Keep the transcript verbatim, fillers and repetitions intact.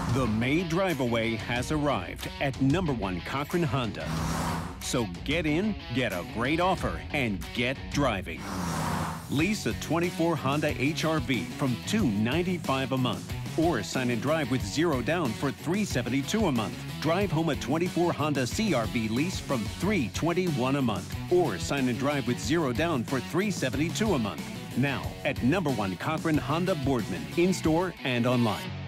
The May drive-away has arrived at number one Cochrane Honda. So get in, get a great offer, and get driving. Lease a twenty-four Honda H R V from two hundred ninety-five dollars a month. Or sign and drive with zero down for three hundred seventy-two dollars a month. Drive home a twenty-four Honda C R V lease from three hundred twenty-one dollars a month. Or sign and drive with zero down for three hundred seventy-two dollars a month. Now at number one Cochrane Honda Boardman, in-store and online.